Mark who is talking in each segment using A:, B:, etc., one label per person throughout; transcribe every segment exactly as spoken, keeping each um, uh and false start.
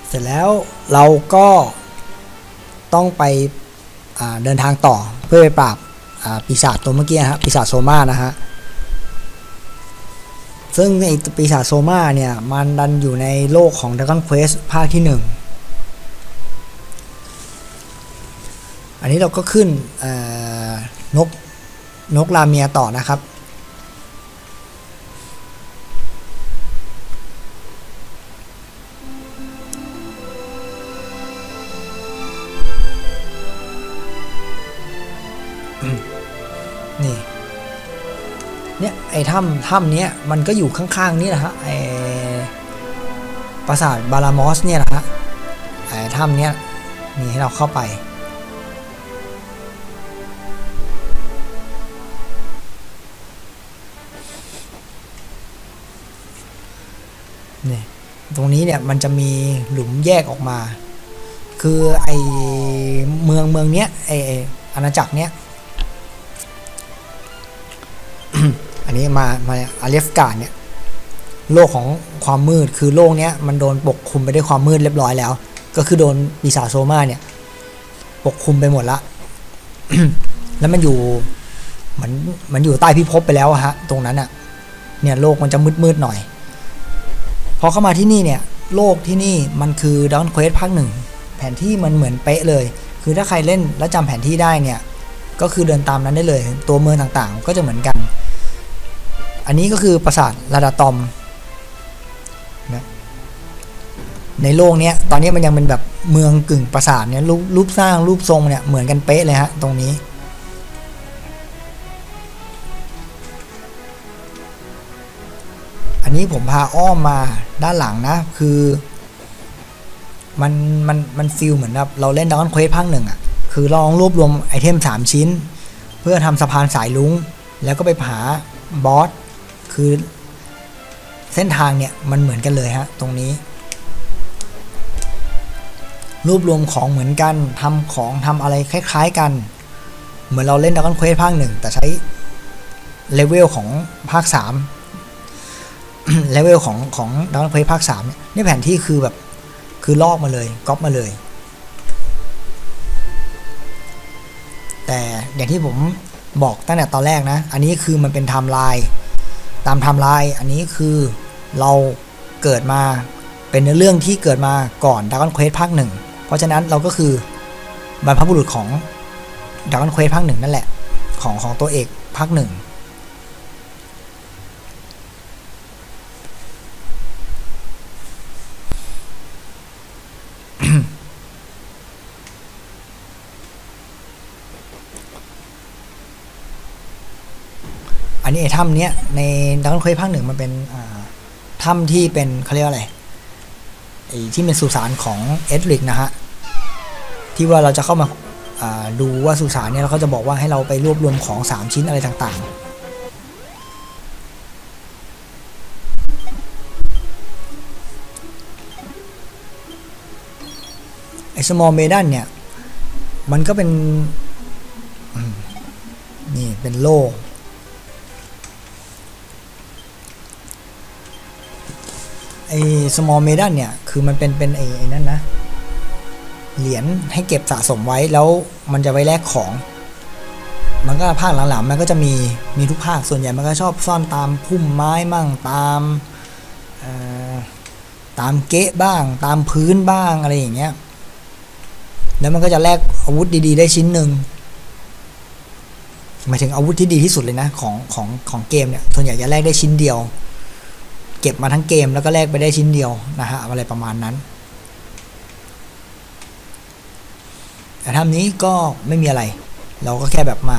A: เสร็จแล้วเราก็ต้องไปเดินทางต่อเพื่อไปปราบปีศาจตัวเมื่อกี้ฮะปีศาจโซมานะฮะซึ่งไอปีศาจโซมาเนี่ยมันดันอยู่ในโลกของ Dragon Quest ภาคที่หนึ่งอันนี้เราก็ขึ้นนกนกลาเมียต่อนะครับนี่เนี่ยไอ้ถ้ำถ้ำเนี้ยมันก็อยู่ข้างๆนี่แหละฮะไอ้ปราสาทบารามอสเนี่ยแหละฮะไอ้ถ้ำเนี้ยมีให้เราเข้าไปนี่ตรงนี้เนี่ยมันจะมีหลุมแยกออกมาคือไอ้เมืองเมืองเนี้ยไอ้อาณาจักรเนี้ย อันนี้มามาอาเลฟกาดเนี่ยโลกของความมืดคือโลกเนี้ยมันโดนปกคลุมไปด้วยความมืดเรียบร้อยแล้วก็คือโดนปีศาจโซมาเนี่ยปกคลุมไปหมดละ แล้วมันอยู่เหมือนมันอยู่ใต้พิภพไปแล้วฮะตรงนั้นอะเนี่ยโลกมันจะมืดๆหน่อยพอเข้ามาที่นี่เนี่ยโลกที่นี่มันคือ Dragon Quest ภาคหนึ่งแผนที่มันเหมือนเป๊ะเลยคือถ้าใครเล่นแล้วจำแผนที่ได้เนี่ยก็คือเดินตามนั้นได้เลยตัวเมืองต่างๆก็จะเหมือนกันอันนี้ก็คือปราสาทลาดาตอมนะในโลกนี้ตอนนี้มันยังเป็นแบบเมืองกึ่งปราสาทเนี่ยรูปรูปสร้างรูปทรงเนี่ยเหมือนกันเป๊ะเลยฮะตรงนี้อันนี้ผมพาอ้อมมาด้านหลังนะคือมันมันมันฟีลเหมือนแบบเราเล่นดราก้อนเควสภาคหนึ่งอ่ะคือลองรวบรวมไอเทมสามชิ้นเพื่อทำสะพานสายลุงแล้วก็ไปหาบอสคือเส้นทางเนี่ยมันเหมือนกันเลยฮะตรงนี้รวบรวมของเหมือนกันทำของทำอะไรคล้ายๆกันเหมือนเราเล่นดราก้อนเควสภาคหนึ่งแต่ใช้เลเวลของภาคสามเลเวลของของดราก้อนเควสภาคสามนี่แผนที่คือแบบคือลอกมาเลยก๊อปมาเลยแต่อย่างที่ผมบอกตั้งแต่ตอนแรกนะอันนี้คือมันเป็นไทม์ไลน์ตามไทม์ไลน์อันนี้คือเราเกิดมาเป็นเนื้อเรื่องที่เกิดมาก่อน Dragon Quest ภาคหนึ่งเพราะฉะนั้นเราก็คือบรรพบุรุษของ Dragon Quest ภาคหนึ่งนั่นแหละของของตัวเอกภาคหนึ่งอันนี้ไอ้ถ้ำเนี้ยในดราก้อนเควสภาคหนึ่งมันเป็นถ้ำที่เป็นเขาเรียกว่าอะไรไอ้ที่เป็นสุสานของเอ็ดริกนะฮะที่ว่าเราจะเข้ามาดูว่าสุสานเนี่ยเราก็จะบอกว่าให้เราไปรวบรวมของสามชิ้นอะไรต่างๆไอ้ small maiden เนี่ยมันก็เป็นนี่เป็นโล่ไอ้ small maiden เนี่ยคือมันเป็นเป็นไอ้ไอ้นั่นนะเหรียญให้เก็บสะสมไว้แล้วมันจะไว้แลกของมันก็ภาคหลังๆมันก็จะมีมีทุกภาคส่วนใหญ่มันก็ชอบซ่อนตามพุ่มไม้มั่งตามตามเก๊ะบ้างตามพื้นบ้างอะไรอย่างเงี้ยแล้วมันก็จะแลกอาวุธดีๆได้ชิ้นหนึ่งหมายถึงอาวุธที่ดีที่สุดเลยนะของของของเกมเนี่ยส่วนใหญ่จะแลกได้ชิ้นเดียวเก็บมาทั้งเกมแล้วก็แลกไปได้ชิ้นเดียวนะฮะอะไรประมาณนั้นแต่ทำนี้ก็ไม่มีอะไรเราก็แค่แบบมา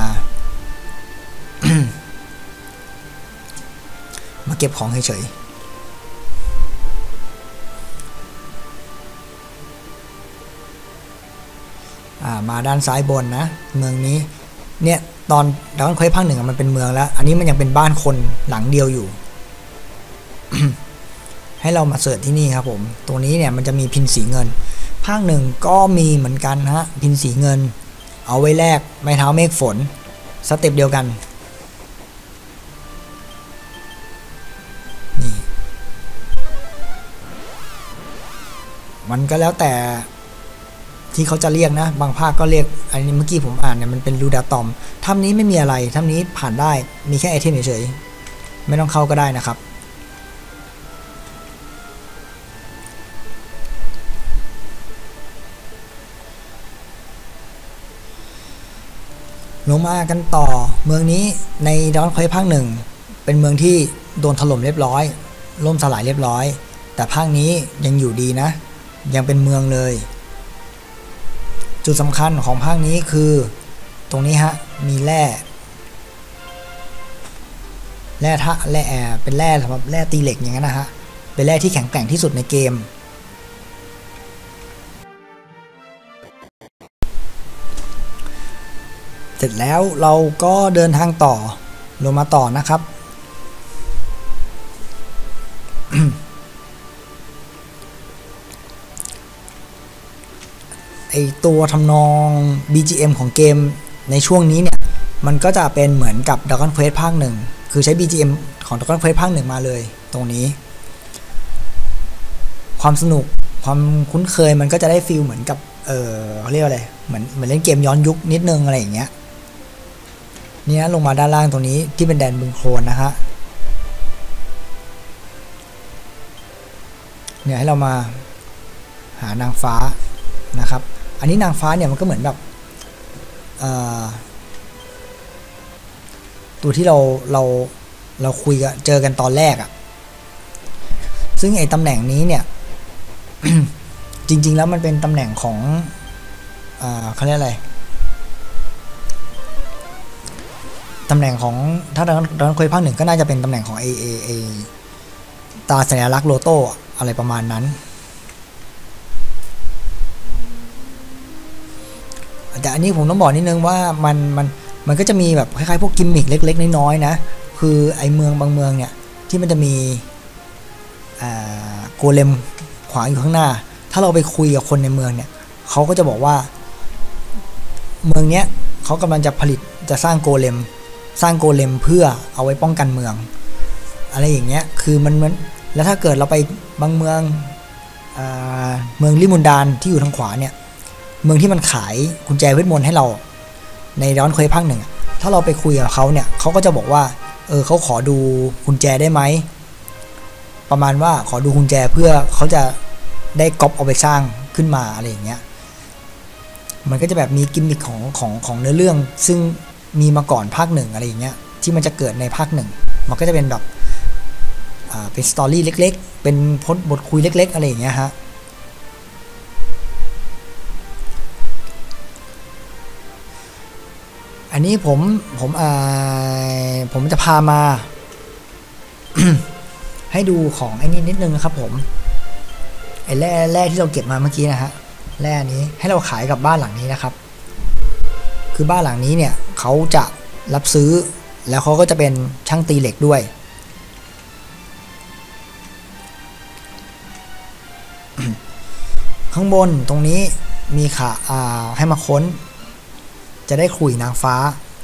A: มาเก็บของเฉยๆอ่ามาด้านซ้ายบนนะเมืองนี้เนี่ยตอนดราก้อนเควสภาคหนึ่งมันเป็นเมืองแล้วอันนี้มันยังเป็นบ้านคนหลังเดียวอยู่ ให้เรามาเสิร์ชที่นี่ครับผมตรงนี้เนี่ยมันจะมีพินสีเงินภาคหนึ่งก็มีเหมือนกันฮะพินสีเงินเอาไว้แลกไม้เท้าเมฆฝนสเต็ปเดียวกันนี่มันก็แล้วแต่ที่เขาจะเรียกนะบางภาคก็เรียกอันนี้เมื่อกี้ผมอ่านเนี่ยมันเป็นรูดาตอมถ้ำนี้ไม่มีอะไรถ้ำนี้ผ่านได้มีแค่ไอเทมเฉยๆไม่ต้องเข้าก็ได้นะครับลงมากันต่อเมืองนี้ในดอนคอยภาคหนึ่งเป็นเมืองที่โดนถล่มเรียบร้อยล่มสลายเรียบร้อยแต่ภาคนี้ยังอยู่ดีนะยังเป็นเมืองเลยจุดสำคัญของภาคนี้คือตรงนี้ฮะมีแร่แร่ทะแร่แอร์เป็นแร่สำหรับแร่ตีเหล็กอย่างนั้นนะฮะเป็นแร่ที่แข็งแกร่งที่สุดในเกมเสร็จแล้วเราก็เดินทางต่อลงมาต่อนะครับ ไอตัวทำนอง บี จี เอ็ม ของเกมในช่วงนี้เนี่ยมันก็จะเป็นเหมือนกับ Dragon Quest ภาคหนึ่งคือใช้ บี จี เอ็ม ของ Dragon Quest ภาคหนึ่งมาเลยตรงนี้ความสนุกความคุ้นเคยมันก็จะได้ฟีลเหมือนกับเออเขาเรียกอะไรเหมือนเหมือนเล่นเกมย้อนยุคนิดนึงอะไรอย่างเงี้ยนี่นะลงมาด้านล่างตรงนี้ที่เป็นแดนบึงโคลนนะฮะเนี่ยให้เรามาหานางฟ้านะครับอันนี้นางฟ้าเนี่ยมันก็เหมือนแบบตัวที่เราเราเราคุยกันเจอกันตอนแรกอะซึ่งไอ้ตำแหน่งนี้เนี่ย จริงๆแล้วมันเป็นตำแหน่งของอ่าเขาเรียกอะไรตำแหน่งของถ้าเราเคยภาคหนึ่งก็น่าจะเป็นตำแหน่งของไอเอไอตาสัญลักษณ์โลโต้อะไรประมาณนั้นแต่อันนี้ผมต้องบอกนิดนึงว่ามันมันมันก็จะมีแบบคล้ายๆพวกกิมมิคเล็กๆน้อยๆนะคือไอเมืองบางเมืองเนี่ยที่มันจะมีโกเลมขวางอยู่ข้างหน้าถ้าเราไปคุยกับคนในเมืองเนี่ยเขาก็จะบอกว่าเมืองเนี้ยเขากำลังจะผลิตจะสร้างโกเลมสร้างโกเลมเพื่อเอาไว้ป้องกันเมืองอะไรอย่างเงี้ยคือมันมันแล้วถ้าเกิดเราไปบางเมืองเมืองลิมุนดานที่อยู่ทางขวาเนี่ยเมืองที่มันขายกุญแจเวทมนต์ให้เราในดอนเควสภาคหนึ่งถ้าเราไปคุยกับเขาเนี่ยเขาก็จะบอกว่าเออเขาขอดูกุญแจได้ไหมประมาณว่าขอดูกุญแจเพื่อเขาจะได้ก๊อปเอาไปสร้างขึ้นมาอะไรอย่างเงี้ยมันก็จะแบบมีกิมมิคของของของเนื้อเรื่องซึ่งมีมาก่อนภาคหนึ่งอะไรอย่างเงี้ยที่มันจะเกิดในภาคหนึ่งมันก็จะเป็นแบบอ่าเป็นสตอรี่เล็กๆเป็นพจน์บทคุยเล็กๆอะไรอย่างเงี้ยฮะอันนี้ผมผมอ่าผมจะพามา ให้ดูของไอ้นี่นิดนึงนะครับผมไอ้แร่แร่ที่เราเก็บมาเมื่อกี้นะฮะแร่นี้ให้เราขายกับบ้านหลังนี้นะครับคือบ้านหลังนี้เนี่ยเขาจะรับซื้อแล้วเขาก็จะเป็นช่างตีเหล็กด้วย ข้างบนตรงนี้มีขาอ่าให้มาค้นจะได้ขุยนางฟ้า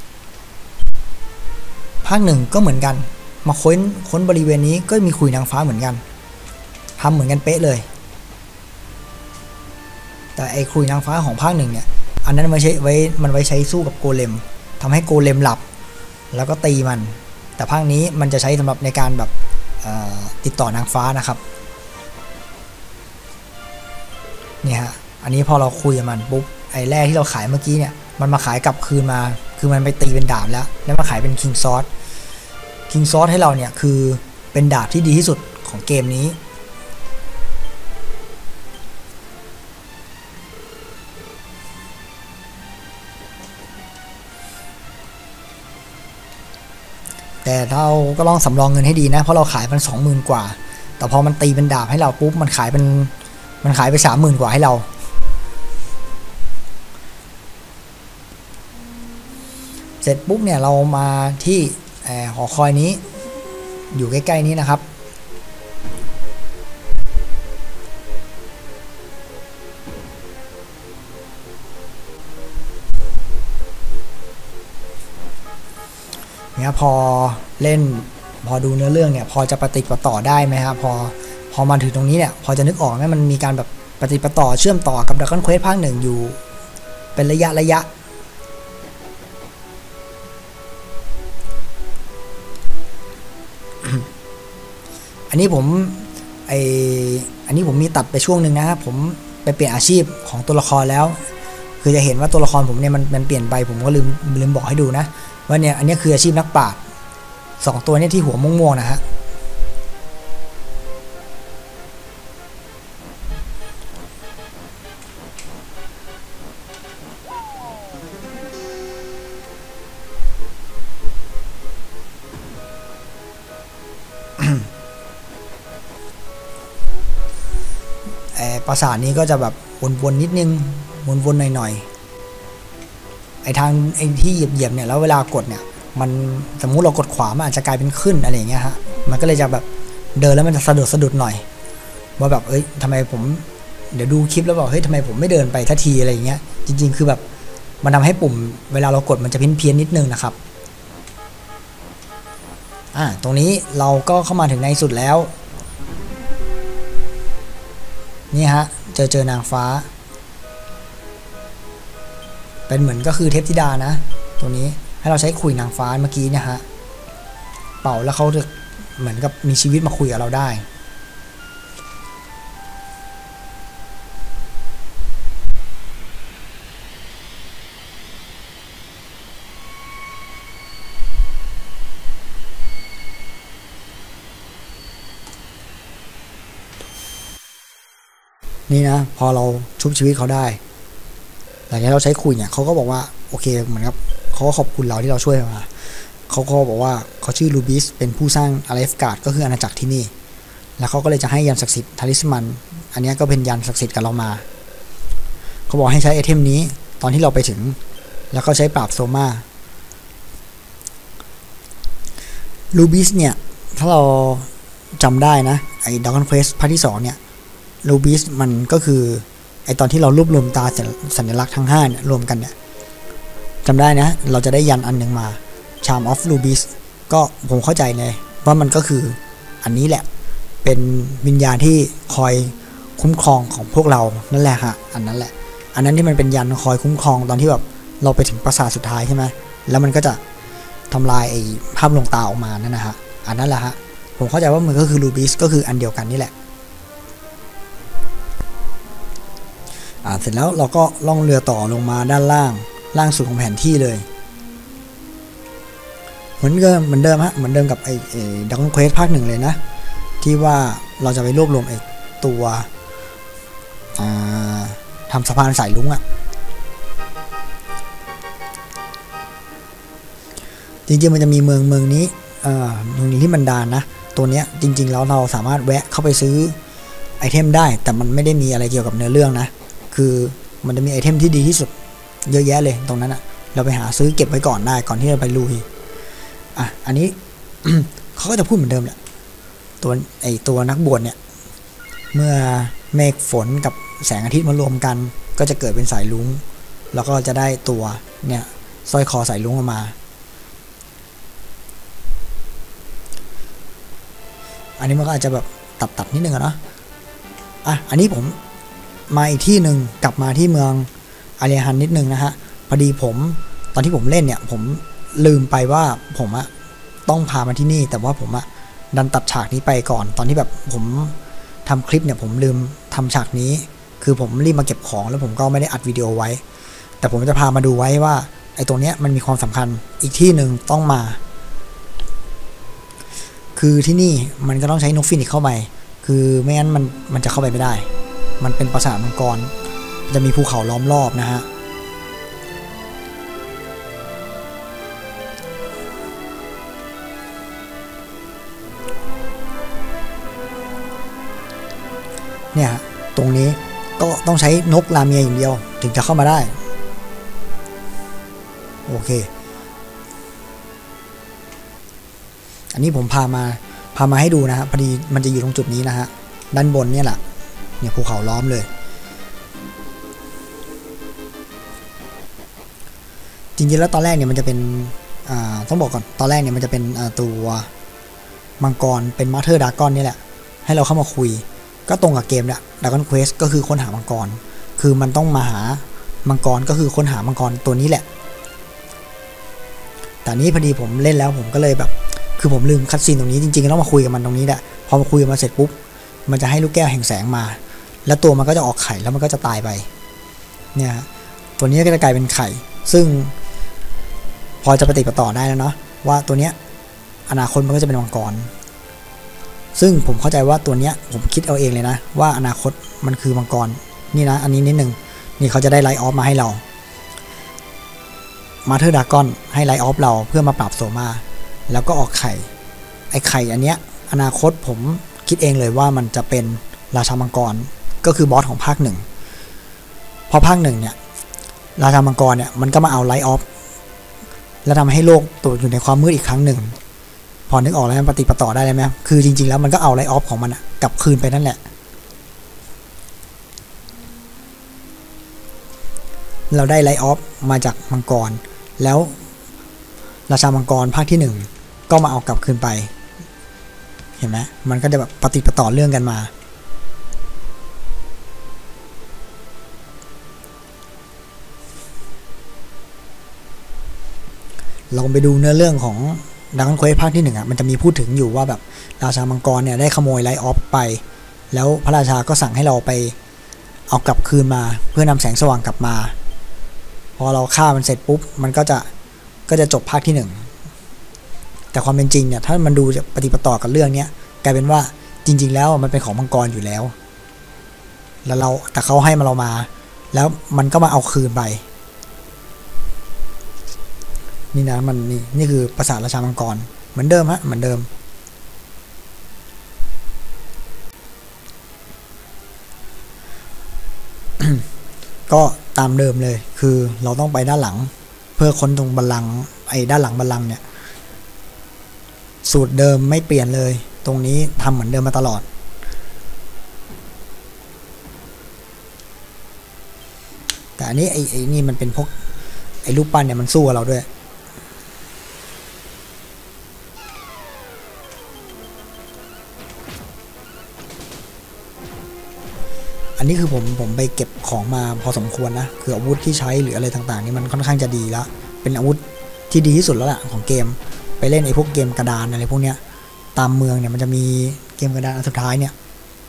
A: ภาคหนึ่งก็เหมือนกันมาค้นค้นบริเวณนี้ก็มีขุยนางฟ้าเหมือนกันทำเหมือนกันเป๊ะเลยแต่ไอ้ขุยนางฟ้าของภาคหนึ่งเนี่ยอันนั้นมันใช้ไว้มันไว้ใช้สู้กับโกเลมทำให้โกเลมหลับแล้วก็ตีมันแต่ภาคนี้มันจะใช้สำหรับในการแบบติดต่อนางฟ้านะครับเนี่ยฮะอันนี้พอเราคุยกับมันปุ๊บไอ้แร่ที่เราขายเมื่อกี้เนี่ยมันมาขายกลับคืนมาคือมันไปตีเป็นดาบแล้วแล้วมาขายเป็นคิงซอสคิงซอสให้เราเนี่ยคือเป็นดาบที่ดีที่สุดของเกมนี้แต่เราก็ลองสำรองเงินให้ดีนะเพราะเราขายมันสองหมื่นกว่าแต่พอมันตีเป็นดาบให้เราปุ๊บมันขายเป็นมันขายไปสามหมื่นกว่าให้เราเสร็จปุ๊บเนี่ยเรามาที่หอคอยนี้อยู่ใกล้ๆนี้นะครับเนี่ยพอเล่นพอดูเนื้อเรื่องเนี่ยพอจะปฏิติดต่อได้ไหมครับพอพอมาถึงตรงนี้เนี่ยพอจะนึกออกไหมมันมีการแบบปฏิปต่อเชื่อมต่อกับ Dragon Quest ภาคหนึ่งอยู่เป็นระยะระยะอันนี้ผมไออันนี้ผมมีตัดไปช่วงหนึ่งนะครับผมไปเปลี่ยนอาชีพของตัวละครแล้วคือจะเห็นว่าตัวละครผมเนี่ยมันมันเปลี่ยนไปผมก็ลืมลืมบอกให้ดูนะว่าเนี่ยอันนี้คืออาชีพนักปราชญ์สองตัวเนี่ยที่หัวม่วงๆนะฮะปราสาทนี้ก็จะแบบวนๆนิดนึงวนๆหน่อยๆไอทางไอที่เหยียบๆเนี่ยแล้วเวลากดเนี่ยมันสมมุติเรากดขวามันอาจจะกลายเป็นขึ้นอะไรอย่างเงี้ยฮะมันก็เลยจะแบบเดินแล้วมันจะสะดุดสะดุดหน่อยว่าแบบเอ้ยทำไมผมเดี๋ยวดูคลิปแล้วบอกเฮ้ยทำไมผมไม่เดินไปทันทีอะไรอย่างเงี้ยจริงๆคือแบบมันทำให้ปุ่มเวลาเรากดมันจะเพี้ยนเพี้ยนนิดนึงนะครับอ่าตรงนี้เราก็เข้ามาถึงในสุดแล้วนี่ฮะเจอเจอนางฟ้าเป็นเหมือนก็คือเทพธิดานะตัวนี้ให้เราใช้คุยนางฟ้าเมื่อกี้เนี่ยฮะเป่าแล้วเขาจะเหมือนกับมีชีวิตมาคุยกับเราได้นี่นะพอเราชุบชีวิตเขาได้หลังจากเราใช้คุยเนี่ยเขาก็บอกว่าโอเคเหมือนกับเขาก็ขอบคุณเราที่เราช่วยมาเขาก็บอกว่าเขาชื่อลูบิสเป็นผู้สร้างอาเลฟการ์ดก็คืออาณาจักรที่นี่แล้วเขาก็เลยจะให้ยันศักดิ์สิทธิ์ทาริสมันอันนี้ก็เป็นยันศักดิ์สิทธิ์กับเรามาเขาบอกให้ใช้ไอเทมนี้ตอนที่เราไปถึงแล้วก็ใช้ปราบโซมาลูบิสเนี่ยถ้าเราจำได้นะไอ้Dragon Questภาคที่สองเนี่ยลูบิสมันก็คือไอตอนที่เรารวบรวมตาสัญลักษณ์ทั้งห้าเนี่ยรวมกันเนี่ยจำได้นะเราจะได้ยันอันหนึ่งมา Charm of Rubis ก็ผมเข้าใจเลยว่ามันก็คืออันนี้แหละเป็นวิญญาณที่คอยคุ้มครองของพวกเรานั่นแหละฮะอันนั้นแหละอันนั้นที่มันเป็นยันคอยคุ้มครองตอนที่แบบเราไปถึงปราสาทสุดท้ายใช่ไหมแล้วมันก็จะทำลายไอ้ภาพลวงตาออกมานั่นนะฮะอันนั้นแหละฮะผมเข้าใจว่ามันก็คือ Rubis ก็คืออันเดียวกันนี่แหละอ่าเสร็จแล้วเราก็ล่องเรือต่อลงมาด้านล่างล่างสุดของแผนที่เลยเหมือนเดิมเหมือนเดิมฮะเหมือนเดิมกับไอ้ไอ้ดักคอนเควสภาคหนึ่งเลยนะที่ว่าเราจะไปรวบรวมไอ้ตัวทำสะพานสายลุ้งอะจริงๆมันจะมีเมืองเมืองนี้เมืองนี้ที่บันดาลนะตัวเนี้ยจริงๆแล้วเราสามารถแวะเข้าไปซื้อไอเทมได้แต่มันไม่ได้มีอะไรเกี่ยวกับเนื้อเรื่องนะคือมันจะมีไอเทมที่ดีที่สุดเยอะแยะเลยตรงนั้นอะเราไปหาซื้อเก็บไว้ก่อนได้ก่อนที่จะไปลุยอ่ะอันนี้ เขาก็จะพูดเหมือนเดิมแหละตัวไอตัวนักบวชเนี่ยเมื่อเมฆฝนกับแสงอาทิตย์มารวมกันก็จะเกิดเป็นสายลุ้งแล้วก็จะได้ตัวเนี่ยสร้อยคอสายลุ้งออกมาอันนี้มันก็อาจจะแบบตัดๆนิดนึงอะเนาะอ่ะอันนี้ผมมาอีกที่หนึ่งกลับมาที่เมืองอาเรียฮันนิดนึงนะฮะพอดีผมตอนที่ผมเล่นเนี่ยผมลืมไปว่าผมอะต้องพามาที่นี่แต่ว่าผมอะดันตัดฉากนี้ไปก่อนตอนที่แบบผมทำคลิปเนี่ยผมลืมทำฉากนี้คือผมรีบมาเก็บของแล้วผมก็ไม่ได้อัดวิดีโอไว้แต่ผมจะพามาดูไว้ว่าไอ้ตรงเนี้ยมันมีความสำคัญอีกที่หนึ่งต้องมาคือที่นี่มันก็ต้องใช้นกฟินิกซ์เข้าไปคือไม่งั้นมันมันจะเข้าไปไม่ได้มันเป็นปราสาทมังกรจะมีภูเขาล้อมรอบนะฮะเนี่ยตรงนี้ก็ต้องใช้นกลาเมียอย่างเดียวถึงจะเข้ามาได้โอเคอันนี้ผมพามาพามาให้ดูนะฮะพอดีมันจะอยู่ตรงจุดนี้นะฮะด้านบนเนี่ยแหละเนี่ยภูเขาล้อมเลยจริงๆแล้วตอนแรกเนี่ยมันจะเป็นอ่าต้องบอกก่อนตอนแรกเนี่ยมันจะเป็นตัวมังกรเป็นมาเธอร์ดากอนนี่แหละให้เราเข้ามาคุยก็ตรงกับเกมเนี่ย Dragon Quest ก็คือค้นหามังกรคือมันต้องมาหามังกรก็คือค้นหามังกรตัวนี้แหละแต่นี้พอดีผมเล่นแล้วผมก็เลยแบบคือผมลืมคัดซีนตรงนี้จริงๆต้องมาคุยกับมันตรงนี้แหละพอมาคุยกับมันเสร็จปุ๊บมันจะให้ลูกแก้วแห่งแสงมาแล้วตัวมันก็จะออกไข่แล้วมันก็จะตายไปเนี่ยตัวนี้ก็จะกลายเป็นไข่ซึ่งพอจะปฏิปต่อได้แล้วเนาะว่าตัวเนี้ยอนาคตมันก็จะเป็นมังกรซึ่งผมเข้าใจว่าตัวเนี้ยผมคิดเอาเองเลยนะว่าอนาคตมันคือมังกรนี่นะอันนี้นิดนึงนี่เขาจะได้ไลท์ออฟมาให้เรามาเธอร์ดากอนให้ไลท์ออฟเราเพื่อมาปราบโซมาแล้วก็ออกไข่ไอไข่อันเนี้ยอนาคตผมคิดเองเลยว่ามันจะเป็นราชามังกรก็คือบอสของภาคหนึ่งพอภาคหนึ่งเนี่ยราชามังกรเนี่ยมันก็มาเอาไลท์ออฟแล้วทำให้โลกตกอยู่ในความมืดอีกครั้งหนึ่งพอนึกออกแล้วมันปฏิปต่อได้เลยไหมคือจริงๆแล้วมันก็เอาไลท์ออฟของมันกลับคืนไปนั่นแหละเราได้ไลท์ออฟมาจากมังกรแล้วราชามังกรภาคที่หนึ่งก็มาเอากลับคืนไปเห็นไหมมันก็จะแบบปฏิปต่อเรื่องกันมาลองไปดูเนื้อเรื่องของดังเควสภาคที่หนึ่งอ่ะมันจะมีพูดถึงอยู่ว่าแบบราชามังกรเนี่ยได้ขโมยไลท์ออฟไปแล้วพระราชาก็สั่งให้เราไปเอากลับคืนมาเพื่อนำแสงสว่างกลับมาพอเราฆ่ามันเสร็จปุ๊บมันก็จะก็จะจบภาคที่หนึ่งแต่ความเป็นจริงเนี่ยถ้ามันดูจะปฏิปต่อกับเรื่องนี้กลายเป็นว่าจริงๆแล้วมันเป็นของมังกรอยู่แล้วแล้วเราแต่เขาให้มาเรามาแล้วมันก็มาเอาคืนไปนี่นะมันนี่นี่คือปราสาทราชามังกรเหมือนเดิมฮะเหมือนเดิมก็ตามเดิมเลยคือเราต้องไปด้านหลังเพื่อค้นตรงบัลลังก์ไอ้ด้านหลังบัลลังก์เนี่ยสูตรเดิมไม่เปลี่ยนเลยตรงนี้ทำเหมือนเดิมมาตลอดแต่อันนี้ไอ้ไอ้นี่มันเป็นพวกไอ้รูปปั้นเนี่ยมันสู้กับเราด้วยอันนี้คือผมผมไปเก็บของมาพอสมควรนะคืออาวุธที่ใช้หรืออะไรต่างๆนี่มันค่อนข้างจะดีแล้วเป็นอาวุธที่ดีที่สุดแล้วล่ะของเกมไปเล่นไอ้พวกเกมกระดานอะไรพวกเนี้ยตามเมืองเนี่ยมันจะมีเกมกระดานอันสุดท้ายเนี่ย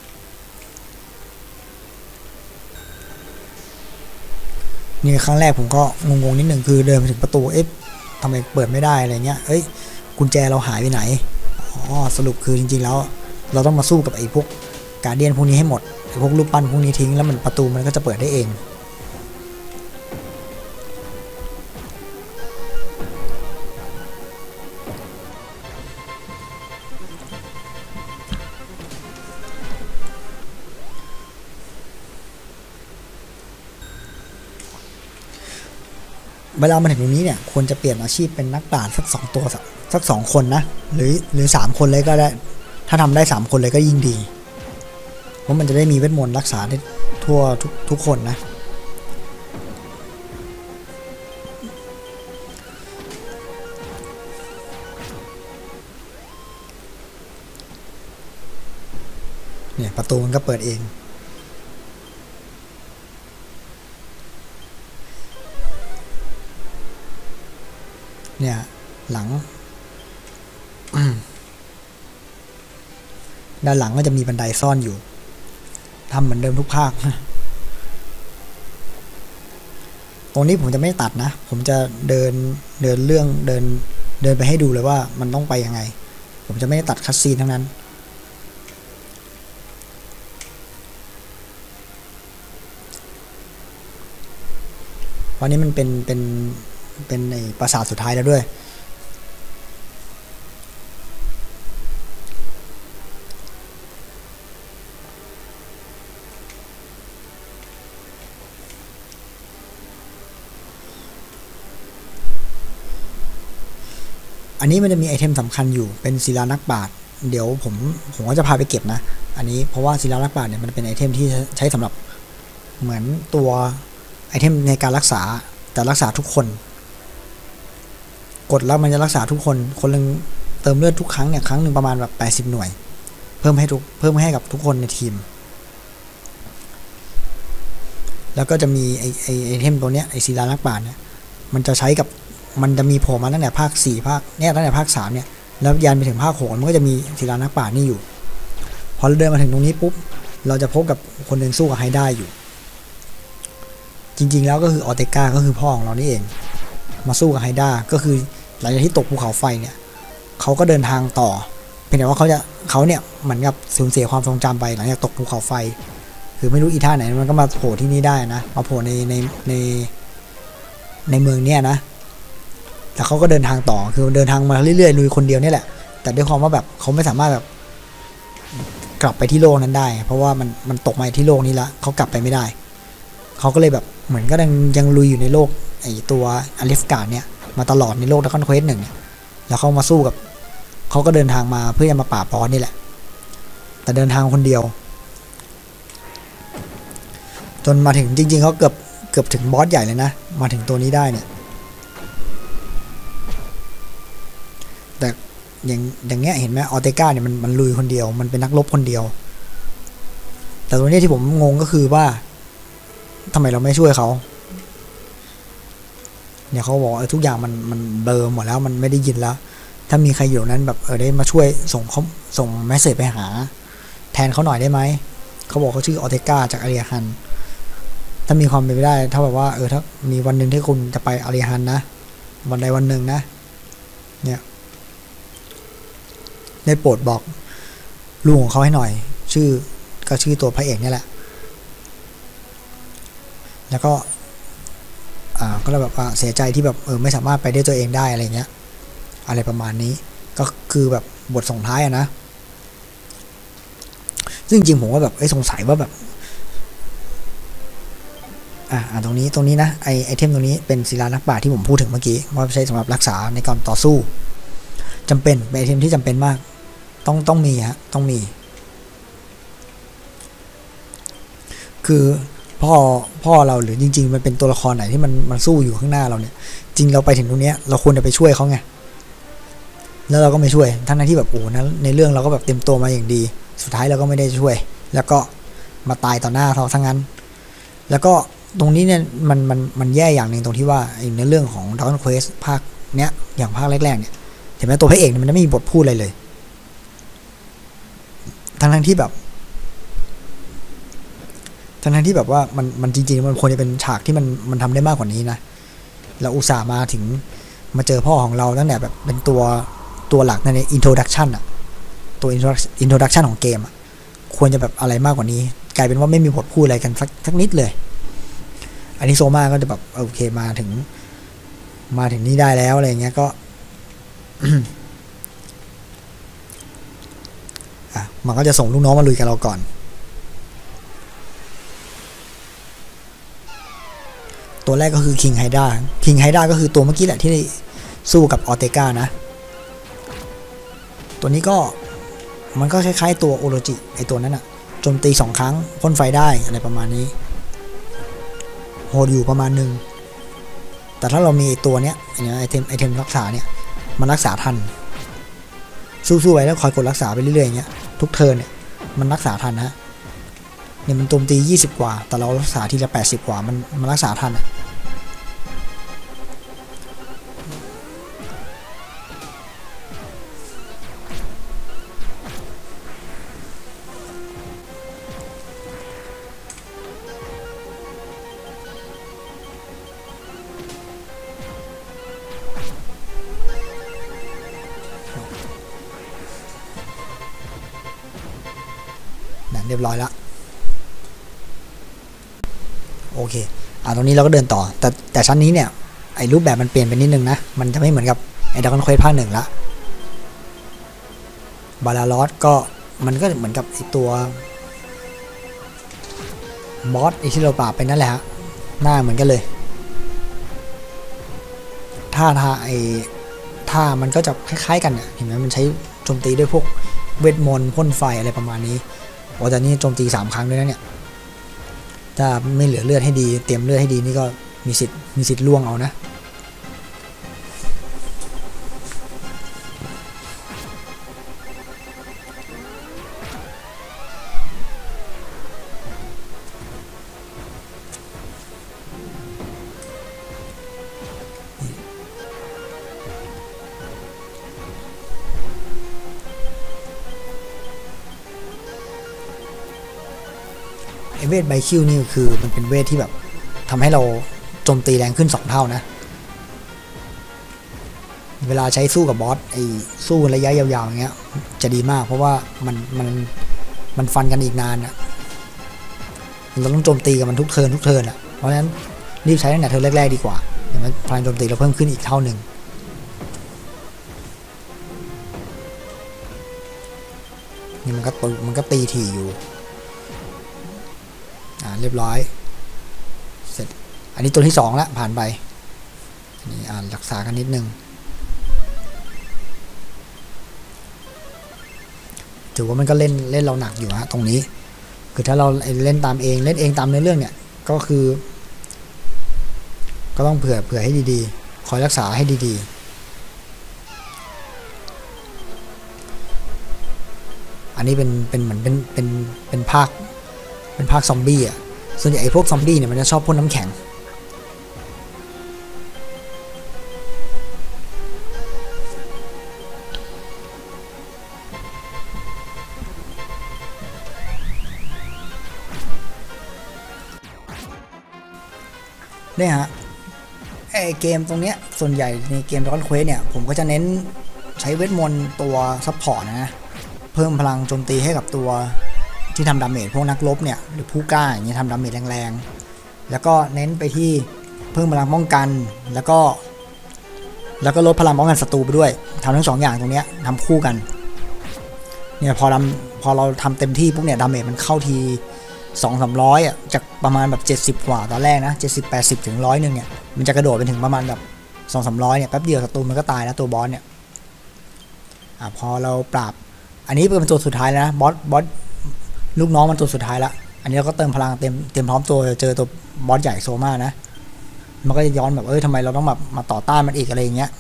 A: นี่ครั้งแรกผมก็งงๆนิดหนึ่งคือเดินไปถึงประตูเอ๊ะทำไมเปิดไม่ได้อะไรเงี้ยเอ้ยกุญแจเราหายไปไหนอ๋อสรุปคือจริงๆแล้วเราต้องมาสู้กับไอ้พวกการเดียนพวกนี้ให้หมดไอ้พวกรูปปั้นพวกนี้ทิ้งแล้วมันประตูมันก็จะเปิดได้เองเวลามาถึงตรงนี้เนี่ยควรจะเปลี่ยนอาชีพเป็นนักปราชญ์สักสองตัวสักสองคนนะหรือหรือสามคนเลยก็ได้ถ้าทำได้สามคนเลยก็ยิ่งดีเพราะมันจะได้มีเวทมนต์รักษาได้ทั่วทุกทุกคนนะเนี่ยประตูมันก็เปิดเองเนี่ยหลังด้านหลังก็จะมีบันไดซ่อนอยู่ทำเหมือนเดิมทุกภาคตรงนี้ผมจะไม่ตัดนะผมจะเดินเดินเรื่องเดินเดินไปให้ดูเลยว่ามันต้องไปยังไงผมจะไม่ตัดคัสซีนทั้งนั้นวันนี้มันเป็นเป็นเป็นในปราสาทสุดท้ายแล้วด้วยอันนี้มันจะมีไอเทมสำคัญอยู่เป็นศิลานักปราชญ์เดี๋ยวผมผมก็จะพาไปเก็บนะอันนี้เพราะว่าศิลานักปราชญ์เนี่ยมันเป็นไอเทมที่ใช้สำหรับเหมือนตัวไอเทมในการรักษาแต่รักษาทุกคนกดแล้วมันจะรักษาทุกคนคนนึงเติมเลือดทุกครั้งเนี่ยครั้งหนึ่งประมาณแบบแปดสิบหน่วยเพิ่มให้ทุกเพิ่มให้กับทุกคนในทีมแล้วก็จะมีไอไอไอเทมตัวเนี้ยไอศิลานักปราชญ์เนี่ยมันจะใช้กับมันจะมีโผล่มาตั้งแต่ภาคสี่ภาคเนี่ยตั้งแต่ภาคสามเนี่ยแล้วยันไปถึงภาคหกมันก็จะมีศิลานักปราชญ์นี่อยู่พอเราเดินมาถึงตรงนี้ปุ๊บเราจะพบกับคนหนึ่งสู้กับไฮด้าอยู่จริงๆแล้วก็คือออเตกาก็คือพ่อของเรานี่เองมาสู้กับไฮด้าก็คือหลังจากที่ตกภูเขาไฟเนี่ยเขาก็เดินทางต่อเพียงแต่ว่าเขาจะเขาเนี่ยเหมือนกับสูญเสียความทรงจำไปหลังจากตกภูเขาไฟคือไม่รู้อีท่าไหนมันก็มาโผล่ที่นี่ได้นะมาโผล่ในในในในเมืองเนี่ยนะแล้วเขาก็เดินทางต่อคือเดินทางมาเรื่อยๆลุยคนเดียวนี่แหละแต่ด้วยความว่าแบบเขาไม่สามารถแบบกลับไปที่โลกนั้นได้เพราะว่ามันมันตกมาที่โลกนี้ละเขากลับไปไม่ได้เขาก็เลยแบบเหมือนก็ยังยังลุยอยู่ในโลกไอตัวอลิฟการ์ดเนี่ยมาตลอดในโลกดราก้อนเควสหนึ่งเนี่ยแล้วเขามาสู้กับเขาก็เดินทางมาเพื่อจะมาปราบบอสนี่แหละแต่เดินทางคนเดียวจนมาถึงจริงๆเขาเกือบเกือบถึงบอสใหญ่เลยนะมาถึงตัวนี้ได้เนี่ยแต่อย่างอย่างเงี้ยเห็นไหมออเตกาเนี่ยมันมันลุยคนเดียวมันเป็นนักรบคนเดียวแต่ตัวนี้ที่ผมงงก็คือว่าทำไมเราไม่ช่วยเขาเนี่ยเขาบอกเออทุกอย่างมันมันเบลอหมดแล้วมันไม่ได้ยินแล้วถ้ามีใครอยู่นั้นแบบเออได้มาช่วยส่งเขาส่งเมสเสจไปหาแทนเขาหน่อยได้ไหมเขาบอกเขาชื่อออเตกาจากอาริฮันถ้ามีความเป็นไปได้ถ้าแบบว่าเออถ้ามีวันหนึ่งที่คุณจะไปอาริฮันนะวันใดวันหนึ่งนะเนี่ยได้โปรดบอกลุงของเขาให้หน่อยชื่อก็ชื่อตัวพระเอกนี่แหละแล้วก็อ่าก็เลยแบบว่าเสียใจที่แบบเออไม่สามารถไปได้ตัวเองได้อะไรเงี้ยอะไรประมาณนี้ก็คือแบบบทส่งท้ายอะนะซึ่งจริงผมว่าแบบไอ้สงสัยว่าแบบอ่าตรงนี้ตรงนี้นะไอไอเทมตรงนี้เป็นศิลานักปราชญ์ที่ผมพูดถึงเมื่อกี้ว่าใช้สำหรับรักษาในการต่อสู้จำเป็นเป็นไอเทมที่จำเป็นมากต้องต้องมีฮะต้องมีคือพ่อพ่อเราหรือจริงๆมันเป็นตัวละครไหนที่มันมันสู้อยู่ข้างหน้าเราเนี่ยจริงเราไปถึงตรงนี้เราควรจะไปช่วยเขาไงแล้วเราก็ไม่ช่วยทั้งที่แบบโอ้นะในเรื่องเราก็แบบเต็มตัวมาอย่างดีสุดท้ายเราก็ไม่ได้ช่วยแล้วก็มาตายต่อหน้าเขาทั้งนั้นแล้วก็ตรงนี้เนี่ยมันมันมันแย่อย่างหนึ่งตรงที่ว่าในเรื่องของ Dragon Quest ภาคเนี้ยอย่างภาคแรกๆเนี่ยเห็นไหมตัวพระเอกมันไม่มีบทพูดอะไรเลยทั้งทั้งที่แบบทั้งทั้งที่แบบว่ามันมันจริงๆมันควรจะเป็นฉากที่มันมันทำได้มากกว่านี้นะเราอุตส่าห์มาถึงมาเจอพ่อของเราตั้งแต่แบบเป็นตัวตัวหลักใน introduction อะตัว introduction ของเกมอะควรจะแบบอะไรมากกว่านี้กลายเป็นว่าไม่มีบทพูดอะไรกันสักสักนิดเลยอันนี้โซมาก็จะแบบโอเคมาถึงมาถึงนี่ได้แล้วอะไรเงี้ยก็ อ่ะมันก็จะส่งลูกน้องมาลุยกับเราก่อนตัวแรกก็คือคิงไฮด้าคิงไฮด้าก็คือตัวเมื่อกี้แหละที่สู้กับออเตกานะตัวนี้ก็มันก็คล้ายๆตัวโอโรจิไอตัวนั้นอะโจมตีสองครั้งพ่นไฟได้อะไรประมาณนี้โหดอยู่ประมาณนึงแต่ถ้าเรามีตัวเนี้ยไอเทมไอเทมรักษาเนี่ยมันรักษาทันสู้ๆไปแล้วคอยกดรักษาไปเรื่อยๆอย่างเงี้ยทุกเทิร์นเนี่ยมันรักษาทันนะเนี่ยมันโจมตียี่สิบกว่าแต่เรารักษาทีละแปดสิบกว่ามันมันรักษาทันอะเรียบร้อยแล้วโอเคอ่าตรงนี้เราก็เดินต่อแต่แต่ชั้นนี้เนี่ยไอ้รูปแบบมันเปลี่ยนไปนิดนึงนะมันจะไม่เหมือนกับไอ้ดราก้อนเควสภาคหนึ่งละบาลาลอสก็มันก็เหมือนกับไอ้ตัวบอสไอ้ที่เราปราบไปนั่นแหละฮะหน้าเหมือนกันเลยท่าท่าไอ้ท่ามันก็จะคล้ายๆกันเนี่ยเห็นไหมมันใช้โจมตีด้วยพวกเวทมนต์พ่นไฟอะไรประมาณนี้โอ้แต่นี่โจมตีสามครั้งด้วยนะเนี่ยถ้าไม่เหลือเลือดให้ดีเตรียมเลือดให้ดีนี่ก็มีสิทธิ์มีสิทธิ์ล่วงเอานะเวทไบคิวนี่คือมันเป็นเวทที่แบบทำให้เราโจมตีแรงขึ้นสองเท่านะเวลาใช้สู้กับบอสไอ้สู้ระยะยาวๆอย่างเงี้ยจะดีมากเพราะว่ามันมันมันฟันกันอีกนานอะเราต้องโจมตีกับมันทุกเทิร์นทุกเทิร์นอะเพราะฉะนั้นรีบใช้ตั้งแต่เทิร์นแรกๆดีกว่าเดี๋ยวมันพลังโจมตีเราเพิ่มขึ้นอีกเท่าหนึ่งนี่มันก็ตีมันก็ตีถี่อยู่อ่าเรียบร้อยเสร็จอันนี้ตัวที่สองแล้วผ่านไปนี่อ่านรักษากันนิดนึงถือว่ามันก็เล่นเล่นเราหนักอยู่ฮะตรงนี้คือถ้าเราเล่นตามเองเล่นเองตามเนื้อเรื่องเนี่ยก็คือก็ต้องเผื่อเผื่อให้ดีๆคอยรักษาให้ดีๆอันนี้เป็นเป็นเหมือนเป็นเป็นเป็นภาคเป็นภาคซอมบี้อ่ะส่วนใหญ่ไอ้พวกซอมบี้เนี่ยมันจะชอบพ่นน้ำแข็งเนี่ยฮะไอเกมตรงเนี้ยส่วนใหญ่ในเกม Dragon Quest เนี่ยผมก็จะเน้นใช้เวทมนต์ตัวซัพพอร์ตนะเพิ่มพลังโจมตีให้กับตัวที่ทำดาเมจพวกนักรบเนี่ยหรือผู้กล้าอย่างเงี้ยทำดาเมจแรงๆแล้วก็เน้นไปที่เพิ่มพลังป้องกันแล้วก็แล้วก็ลดพลังป้องกันศัตรูไปด้วยทำทั้งสองอย่างตรงเนี้ยทำคู่กันเนี่ยพอทำพอเราทำเต็มที่ปุ๊บเนี่ยดาเมจมันเข้าทีสองสามร้อยอ่ะจากประมาณแบบเจ็ดสิบกว่าตอนแรกนะเจ็ดสิบแปดสิบถึงร้อยหนึ่งเนี่ยมันจะกระโดดไปถึงประมาณแบบสองสามร้อยเนี่ยแป๊บเดียวศัตรูมันก็ตายแล้วตัวบอสเนี่ยอ่ะพอเราปราบอันนี้เป็นตัวสุดท้ายแล้วนะบอสบอสลูกน้องมันตัวสุดท้ายละอันนี้เราก็เติมพลังเต็มเต็มพร้อมตัวเจอตัวบอสใหญ่โซมานะมันก็จะย้อนแบบเอ้ยทำไมเราต้องแบบมาต่อต้านมันอีกอะไรอย่างเงี้ย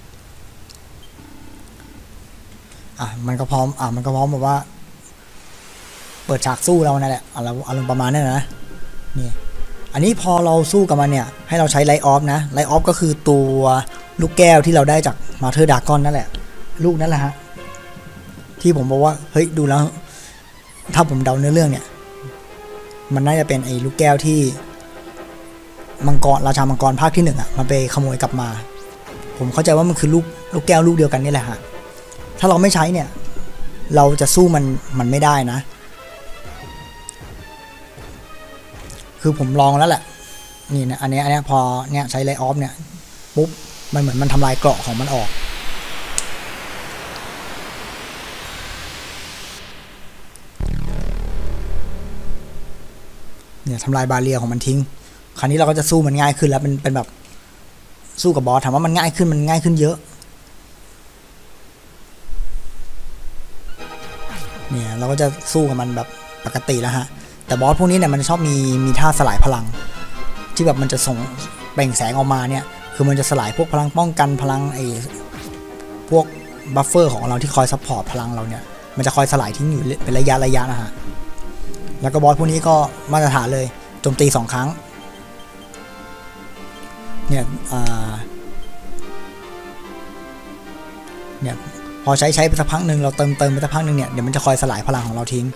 A: อ่ะมันก็พร้อมอ่ะมันก็พร้อมแบบว่าเปิดฉากสู้เรานั่นแหละอารมณ์ประมาณนั้นนะนี่อันนี้พอเราสู้กับมันเนี่ยให้เราใช้ไลท์ออฟนะไลท์ออฟก็คือตัวลูกแก้วที่เราได้จากมาเธอร์ดากอนนั่นแหละลูกนั่นแหละฮะที่ผมบอกว่าเฮ้ยดูแล้วถ้าผมเดาเนื้อเรื่องเนี่ยมันน่าจะเป็นไอ้ลูกแก้วที่มังกรราชามังกรภาคที่หนึ่งอ่ะมันไปขโมยกลับมาผมเข้าใจว่ามันคือลูกลูกแก้วลูกเดียวกันนี่แหละฮะถ้าเราไม่ใช้เนี่ยเราจะสู้มันมันไม่ได้นะคือผมลองแล้วแหละนี่นะอันนี้อันนี้พอเนี่ยใช้ไลท์ออฟเนี่ยปุ๊บมันเหมือนมันทำลายเกราะของมันออกเนี่ยทำลายบาเรียของมันทิ้งคราวนี้เราก็จะสู้มันง่ายขึ้นแล้วเป็นเป็นแบบสู้กับบอสถามว่ามันง่ายขึ้นมันง่ายขึ้นเยอะเนี่ยเราก็จะสู้กับมันแบบปกติแล้วฮะแต่บอสพวกนี้เนี่ยมันชอบมีมีท่าสลายพลังที่แบบมันจะส่งเปล่งแสงออกมาเนี่ยคือมันจะสลายพวกพลังป้องกันพลังไอ้พวกบัฟเฟอร์ของเราที่คอยซัพพอร์ตพลังเราเนี่ยมันจะคอยสลายทิ้งอยู่เป็นระยะระยะนะฮะแล้วก็บอสพวกนี้ก็มาตรฐานเลยโจมตีสองครั้งเนี่ยเนี่ยพอใช้ใช้ไปสักพักหนึ่งเราเติมเติมไปสักพักหนึ่งเนี่ยเดี๋ยวมันจะคอยสลายพลังของเราทิ้ง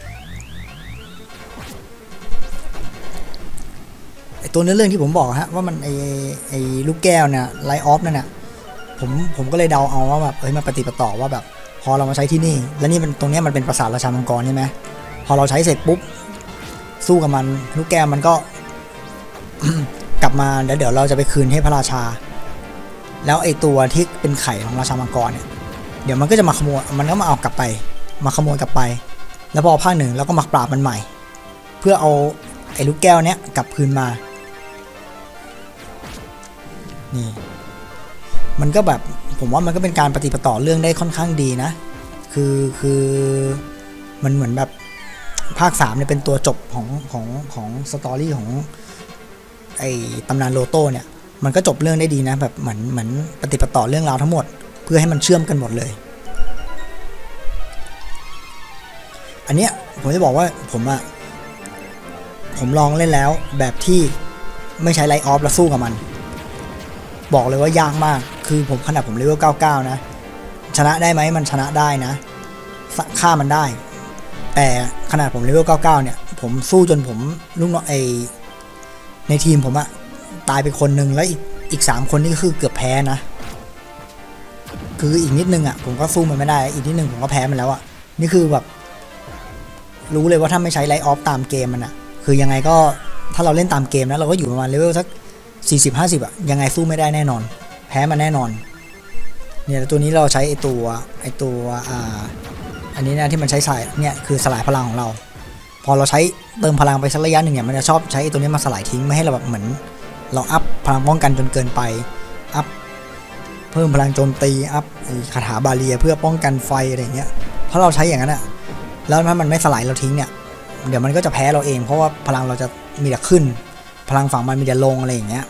A: ตัวเนื้อเรื่องที่ผมบอกฮะว่ามันไอไอลูกแก้วเนี่ยไลท์ออฟนั่นน่ะผมผมก็เลยเดาเอาว่าแบบเฮ้ยมาปฏิปต่อว่าแบบพอเรามาใช้ที่นี่แล้วนี่มันตรงนี้มันเป็นปราสาทราชามังกรใช่ไหมพอเราใช้เสร็จปุ๊บสู้กับมันลูกแก้วมันก็ กลับมาแล้วเดี๋ยวเราจะไปคืนให้พระราชาแล้วไอตัวที่เป็นไข่ของราชามังกรเนี่ยเดี๋ยวมันก็จะมาขโมยมันก็มาเอากลับไปมาขโมยกลับไปแล้วพอภาคหนึ่งเราก็มาปราบมันใหม่เพื่อเอาไอลูกแก้วเนี้ยกลับคืนมานี่มันก็แบบผมว่ามันก็เป็นการปฏิปต่อเรื่องได้ค่อนข้างดีนะคือคือมันเหมือนแบบภาคสามเนี่ยเป็นตัวจบของของของสตอรี่ของไอ้ตำนานโลโต้เนี่ยมันก็จบเรื่องได้ดีนะแบบเหมือนเหมือนปฏิปต่อเรื่องราวทั้งหมดเพื่อให้มันเชื่อมกันหมดเลยอันเนี้ยผมจะบอกว่าผมอะผมลองเล่นแล้วแบบที่ไม่ใช้ไลท์ออฟแล้วสู้กับมันบอกเลยว่ายากมากคือผมขนาดผมเลเวลเก้าสิบเก้านะชนะได้ไหมมันชนะได้นะฆ่ามันได้แต่ขนาดผมเลเวลเก้าสิบเก้าเนี่ยผผมสู้จนผมลูกน้องไอในทีมผมอะตายไปคนหนึ่งแล้วอีกอีกสามคนนี่คือเกือบแพ้นะคืออีกนิดนึงอะผมก็สู้มันไม่ได้อีกนิดนึงผมก็แพ้มันแล้วอะนี่คือแบบรู้เลยว่าถ้าไม่ใช้ไลท์ออฟตามเกมมันอะคือยังไงก็ถ้าเราเล่นตามเกมนะเราก็อยู่ประมาณเลเวลสักสี่สิบห้าสิบอะยังไงสู้ไม่ได้แน่นอนแพ้มันแน่นอนเนี่ยตัวนี้เราใช้ไอตัวไอตัวอ่าอันนี้นะที่มันใช้สายเนี่ยคือสลายพลังของเราพอเราใช้เติมพลังไปสักระยะหนึ่งเนี่ยมันจะชอบใช้ตัวนี้มาสลายทิ้งไม่ให้เราแบบเหมือนเราอัพพลังป้องกันจนเกินไปอัพเพิ่มพลังโจมตีอัพคาถาบาเรียเพื่อป้องกันไฟอะไรเงี้ยเพราะเราใช้อย่างนั้นอะแล้วถ้ามันไม่สลายเราทิ้งเนี่ยเดี๋ยวมันก็จะแพ้เราเองเพราะว่าพลังเราจะมีแต่ขึ้นพลังฝั่งมันมีแต่ลงอะไรอย่างเงี้ย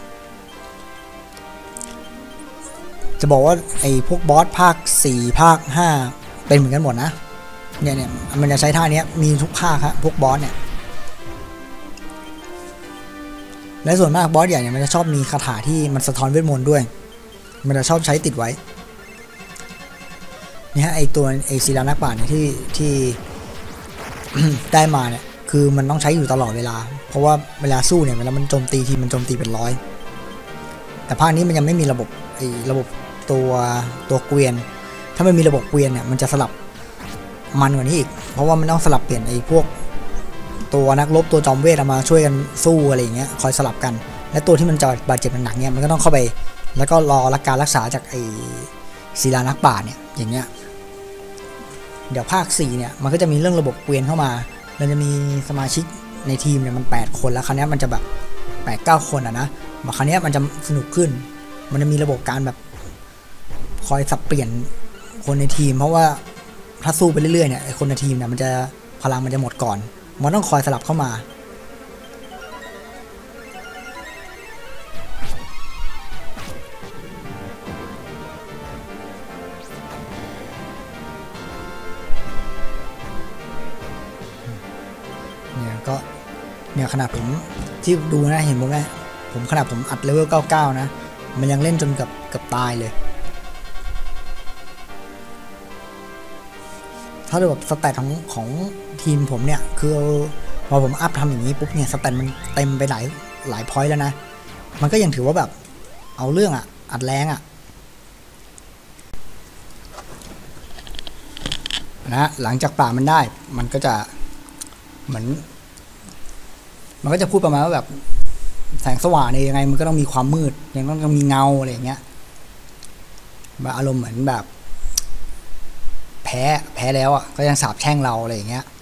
A: จะบอกว่าไอ้พวกบอสภาคสี่ภาคห้าเป็นเหมือนกันหมดนะเนี่ยเนี่ยมันจะใช้ท่านี้มีทุกภาคครับพวกบอสเนี่ยและส่วนมากบอสใหญ่เนี่ยมันจะชอบมีคาถาที่มันสะท้อนเวทมนต์ด้วยมันจะชอบใช้ติดไว้เนี่ยไอตัวไอศิลานักปราชญ์เนี่ยที่ที่ ได้มาเนี่ยคือมันต้องใช้อยู่ตลอดเวลาเพราะว่าเวลาสู้เนี่ยเวลามันโจมตีทีมันโจมตีเป็นร้อยแต่ภาคนี้มันยังไม่มีระบบไอระบบตัวตัวเกวียนถ้ามันมีระบบเกวียนเนี่ยมันจะสลับมันกว่านี้อีกเพราะว่ามันต้องสลับเปลี่ยนไอ้พวกตัวนักรบตัวจอมเวทมาช่วยกันสู้อะไรอย่างเงี้ยคอยสลับกันและตัวที่มันจะบาดเจ็บหนักๆเนี่ยมันก็ต้องเข้าไปแล้วก็รอรับการรักษาจากไอ้ศิลานักปราชญ์เนี่ยอย่างเงี้ยเดี๋ยวภาคสี่เนี่ยมันก็จะมีเรื่องระบบเกวียนเข้ามาเราจะมีสมาชิกในทีมเนี่ยมันแปดคนแล้วคราวนี้มันจะแบบแปดเก้าคนอะนะมาคราวนี้มันจะสนุกขึ้นมันจะมีระบบการแบบคอยสับเปลี่ยนคนในทีมเพราะว่าถ้าสู้ไปเรื่อยๆเนี่ยคนในทีมเนี่ยมันจะพลังมันจะหมดก่อนมันต้องคอยสลับเข้ามาเนี่ยก็เนี่ยขนาดผมที่ดูนะเห็นผมไหมผมขนาดผมอัดเลเวลเก้าสิบเก้านะมันยังเล่นจนกับกับตายเลยถ้าแบบสแตทของของทีมผมเนี่ยคือพอผมอัพทำอย่างนี้ปุ๊บเนี่ยสแตทมันเต็มไปหลายหลายพอยต์แล้วนะมันก็ยังถือว่าแบบเอาเรื่องอ่ะอัดแรงอ่ะนะหลังจากป่ามันได้มันก็จะเหมือนมันก็จะพูดประมาณว่าแบบแสงสว่างเนี่ยยังไงมันก็ต้องมีความมืดยังต้องมีเงาอะไรอย่างเงี้ยแบบอารมณ์เหมือนแบบแพ้แพ้แล้วอ่ะก็ยังสาบแช่งเราอะไรอย่างเงี้ย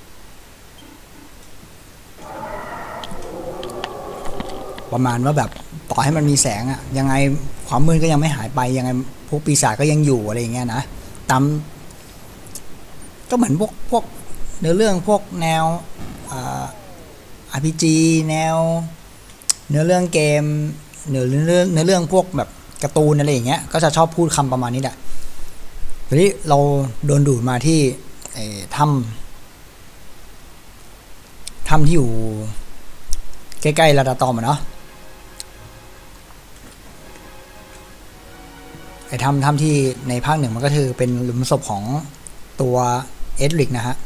A: ประมาณว่าแบบต่อให้มันมีแสงอ่ะยังไงความมืดก็ยังไม่หายไปยังไงพวกปีศาจก็ยังอยู่อะไรอย่างเงี้ยนะตามก็เหมือนพวกพวกเนื้อเรื่องพวกแนวอ่า อาร์ พี จี แนวเนื้อเรื่องเกมเนื้อเรื่องเนื้อเรื่องพวกแบบการ์ตูนอะไรอย่างเงี้ยก็จะชอบพูดคำประมาณนี้แหละทีนี้เราโดนดูดมาที่ถ้ำถ้ำที่อยู่ใกล้ๆลาดาตอมเนาะไอ้ถ้ำถ้ำที่ในภาคหนึ่งมันก็คือเป็นหลุมศพของตัวเอ็ดริกนะฮะ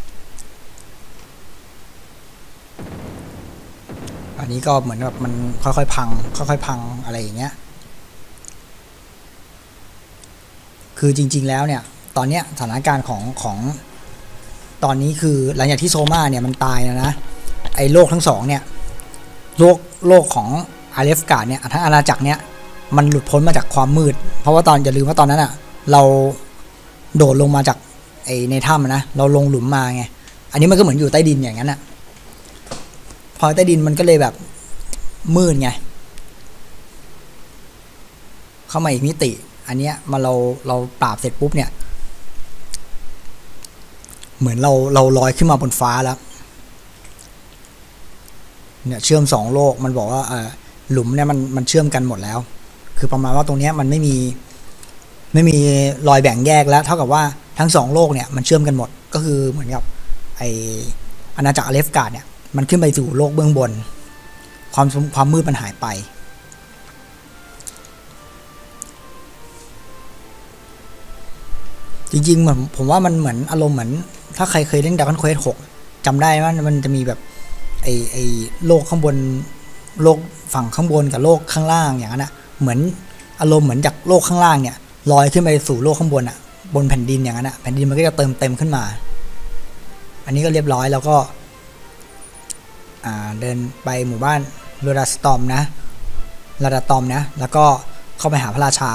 A: อันนี้ก็เหมือนแบบมันค่อยๆพังค่อยๆพังอะไรอย่างเงี้ยคือจริงๆแล้วเนี่ยตอนเนี้ยสถานการณ์ของของตอนนี้คือหลังจากที่โซมาเนี่ยมันตายนะนะไอ้โลกทั้งสองเนี่ยโลกโลกของอาเลฟการ์ดเนี่ยทั้งอาณาจักรเนี่ยมันหลุดพ้นมาจากความมืดเพราะว่าตอนอย่าลืมว่าตอนนั้นอ่ะเราโดดลงมาจากไอ้ในถ้ำนะเราลงหลุมมาไงอันนี้มันก็เหมือนอยู่ใต้ดินอย่างนั้นอ่ะพอใต้ดินมันก็เลยแบบมืดไงเข้ามาอีกมิติอันเนี้ยมาเราเราปราบเสร็จปุ๊บเนี่ยเหมือนเราเราลอยขึ้นมาบนฟ้าแล้วเนี่ยเชื่อมสองโลกมันบอกว่าหลุมเนี่ยมันมันเชื่อมกันหมดแล้วคือประมาณว่าตรงเนี้ยมันไม่มีไม่มีรอยแบ่งแยกแล้วเท่ากับว่าทั้งสองโลกเนี่ยมันเชื่อมกันหมดก็คือเหมือนกับไออาณาจักรอาเลฟการ์ดเนี่ยมันขึ้นไปสู่โลกเบื้องบนความความมืดมันหายไปจริงๆเหมือนผมว่ามันเหมือนอารมณ์เหมือนถ้าใครเคยเล่น Dragon Quest หกจำได้ว่ามันจะมีแบบไอไอโลกข้างบนโลกฝั่งข้างบนกับโลกข้างล่างอย่างนั้นนะเหมือนอารมณ์เหมือนจากโลกข้างล่างเนี่ยลอยขึ้นไปสู่โลกข้างบนอ่ะบนแผ่นดินอย่างนั้นอ่ะแผ่นดินมันก็จะเติมเต็มขึ้นมาอันนี้ก็เรียบร้อยแล้วก็เดินไปหมู่บ้านโรดาสตอมนะลาดาตอมนะแล้วก็เข้าไปหาพระราชา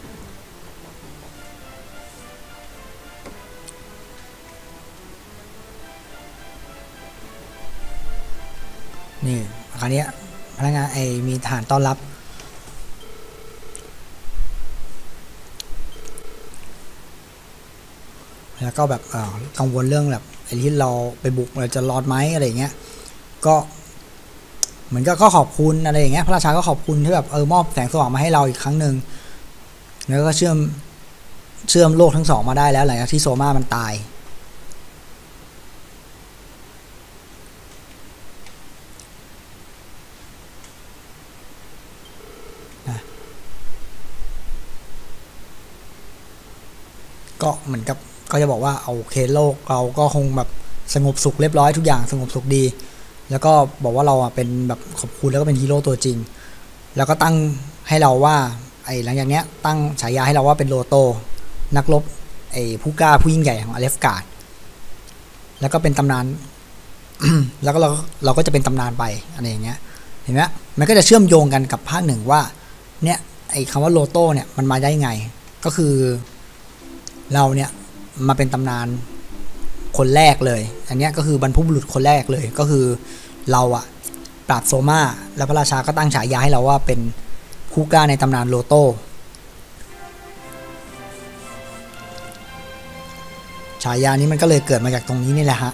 A: นี่คราวนี้พนักงานไอมีทหารต้อนรับแล้วก็แบบกังวลเรื่องแบบไอ้ที่เราไปบุกเราจะรอดไหมอะไรเงี้ยก็เหมือนก็ขอบคุณอะไรอย่างเงี้ยพระราชาก็ขอบคุณที่แบบเออมอบแสงสว่างมาให้เราอีกครั้งหนึ่งแล้วก็เชื่อมเชื่อมโลกทั้งสองมาได้แล้วหลังจากที่โซมามันตายนะก็เหมือนกับก็จะบอกว่าโอเคโลกเราก็คงแบบสงบสุขเรียบร้อยทุกอย่างสงบสุขดีแล้วก็บอกว่าเราอ่ะเป็นแบบขอบคุณแล้วก็เป็นฮีโร่ตัวจริงแล้วก็ตั้งให้เราว่าไอ้หลังจากเนี้ยตั้งฉายาให้เราว่าเป็นโลโตนักรบไอ้ผู้กล้าผู้ยิ่งใหญ่ของอเลฟการ์ดแล้วก็เป็นตำนาน แล้วก็เราเราก็จะเป็นตำนานไปอะไรอย่างเงี้ยเห็นไหมมันก็จะเชื่อมโยงกันกับภาคหนึ่งว่าเนี่ยไอ้คำว่าโลโตเนี่ยมันมาได้ไงก็คือเราเนี่ยมาเป็นตำนานคนแรกเลยอันนี้ก็คือบรรพบุรุษคนแรกเลยก็คือเราอะปราบโซมาแล้วพระราชาก็ตั้งฉายาให้เราว่าเป็นผู้กล้าในตำนานโลโต้ฉายานี้มันก็เลยเกิดมาจากตรงนี้นี่แหละฮะ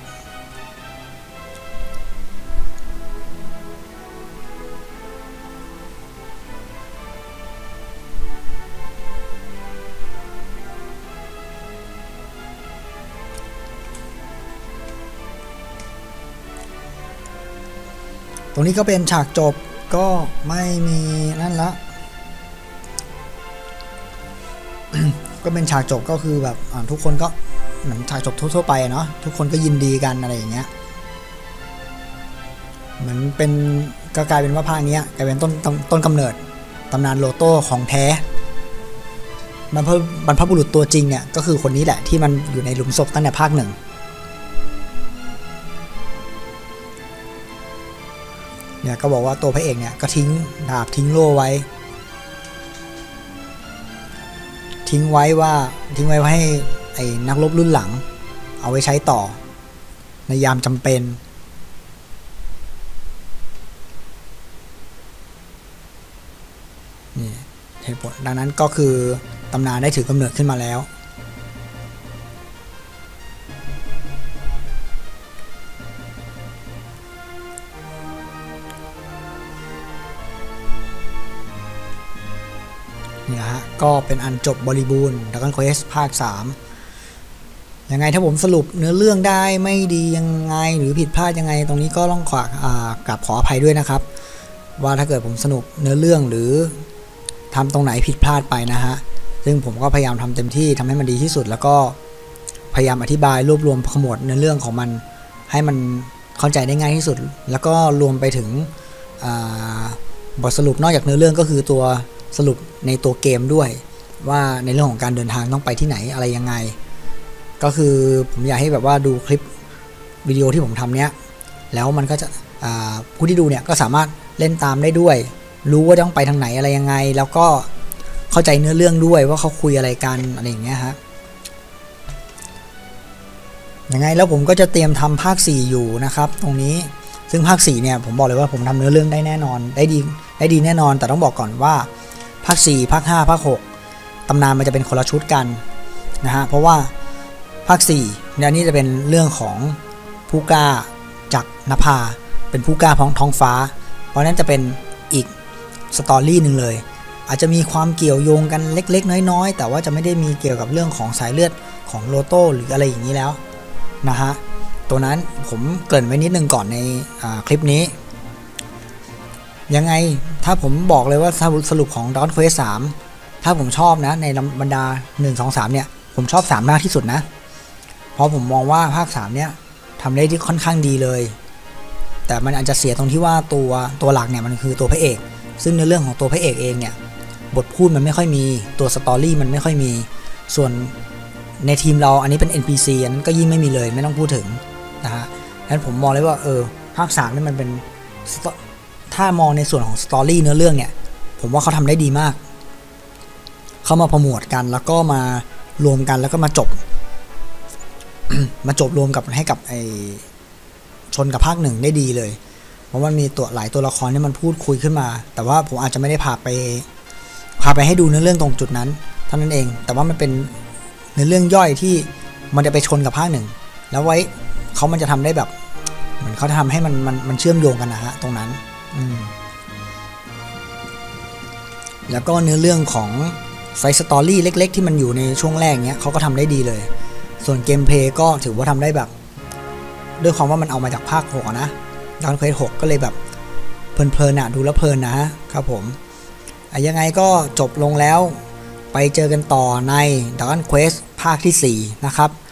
A: ตรงนี้ก็เป็นฉากจบก็ไม่มีนั่นละ ก็เป็นฉากจบก็คือแบบทุกคนก็เหมือนฉากจบทั่วๆไปเนาะทุกคนก็ยินดีกันอะไรอย่างเงี้ยเหมือนเป็นก็กลายเป็นว่าภาคนี้กลายเป็นต้นต้นกำเนิดตำนานโลโต้ของแท้บรรพบรรพบุรุษตัวจริงเนี่ยก็คือคนนี้แหละที่มันอยู่ในหลุมศพตั้งแต่ภาคหนึ่งเนี่ยก็บอกว่าตัวพระเอกเนี่ยก็ทิ้งดาบทิ้งโล่ไว้ทิ้งไว้ว่าทิ้งไว้ให้ไอ้นักรบรุ่นหลังเอาไว้ใช้ต่อในยามจำเป็นนี่เหตุผลดังนั้นก็คือตำนานได้ถือกำเนิดขึ้นมาแล้วนี่นะฮะก็เป็นอันจบบริบูรณ์ Dragon Quest ภาคสามยังไงถ้าผมสรุปเนื้อเรื่องได้ไม่ดียังไงหรือผิดพลาดยังไงตรงนี้ก็ต้องขอกราบขออภัยด้วยนะครับว่าถ้าเกิดผมสนุกเนื้อเรื่องหรือทำตรงไหนผิดพลาดไปนะฮะซึ่งผมก็พยายามทำเต็มที่ทำให้มันดีที่สุดแล้วก็พยายามอธิบายรวบรวมขมวดเนื้อเรื่องของมันให้มันเข้าใจได้ง่ายที่สุดแล้วก็รวมไปถึงบทสรุปนอกจากเนื้อเรื่องก็คือตัวสรุปในตัวเกมด้วยว่าในเรื่องของการเดินทางต้องไปที่ไหนอะไรยังไงก็คือผมอยากให้แบบว่าดูคลิปวิดีโอที่ผมทำเนี้ยแล้วมันก็จะผู้ที่ดูเนี่ยก็สามารถเล่นตามได้ด้วยรู้ว่าต้องไปทางไหนอะไรยังไงแล้วก็เข้าใจเนื้อเรื่องด้วยว่าเขาคุยอะไรกันอะไรอย่างเงี้ยฮะยังไงแล้วผมก็จะเตรียมทำภาคสี่อยู่นะครับตรงนี้ซึ่งภาคสี่เนี่ยผมบอกเลยว่าผมทำเนื้อเรื่องได้แน่นอนได้ดีได้ดีแน่นอนแต่ต้องบอกก่อนว่าภาคสี่ภาคห้าภาคหกตำนานมันจะเป็นคนละชุดกันนะฮะเพราะว่าภาคสี่เนี่ยนี่จะเป็นเรื่องของผู้กล้าจากนภาเป็นผู้กล้าพ้องท้องฟ้าเพราะนั้นจะเป็นอีกสตอรี่หนึ่งเลยอาจจะมีความเกี่ยวโยงกันเล็กๆน้อยๆแต่ว่าจะไม่ได้มีเกี่ยวกับเรื่องของสายเลือดของโลโต้หรืออะไรอย่างนี้แล้วนะฮะตัวนั้นผมเกริ่นไว้นิดนึงก่อนในคลิปนี้ยังไงถ้าผมบอกเลยว่าสรุปของ Dragon Quest สามถ้าผมชอบนะในบรรดาหนึ่ง สอง สามเนี่ยผมชอบสามมากที่สุดนะเพราะผมมองว่าภาคสามเนี่ยทำได้ที่ค่อนข้างดีเลยแต่มันอาจจะเสียตรงที่ว่าตัวตัวหลักเนี่ยมันคือตัวพระเอกซึ่งในเรื่องของตัวพระเอกเองเนี่ยบทพูดมันไม่ค่อยมีตัวสตอรี่มันไม่ค่อยมีส่วนในทีมเราอันนี้เป็น เอ็น พี ซี อันนั้นก็ยิ่งไม่มีเลยไม่ต้องพูดถึงนะฮะงั้นผมมองเลยว่าเออภาคสามนี่มันเป็นถ้ามองในส่วนของสตอรี่เนื้อเรื่องเนี่ยผมว่าเขาทำได้ดีมากเข้ามาผมวดกันแล้วก็มารวมกันแล้วก็มาจบ มาจบรวมกับให้กับไอชนกับภาคหนึ่งได้ดีเลยเพราะมันมีตัวหลายตัวละครที่มันพูดคุยขึ้นมาแต่ว่าผมอาจจะไม่ได้พาไปพาไปให้ดูเนื้อเรื่องตรงจุดนั้นเท่านั้นเองแต่ว่ามันเป็นเนื้อเรื่องย่อยที่มันจะไปชนกับภาคหนึ่งแล้วไว้เขามันจะทำได้แบบเหมือนเขาทำให้มันมันมันเชื่อมโยงกันนะฮะตรงนั้นอืมแล้วก็เนื้อเรื่องของไซส์สตอรี่เล็กๆที่มันอยู่ในช่วงแรกเนี้ยเขาก็ทำได้ดีเลยส่วนเกมเพลย์ก็ถือว่าทำได้แบบด้วยความว่ามันเอามาจากภาคหกนะดราก้อนเควสหกก็เลยแบบเพลินๆนะดูแล้วเพลินนะครับผมยังไงก็จบลงแล้วไปเจอกันต่อใน Dragon Quest ภาคที่สี่นะครับ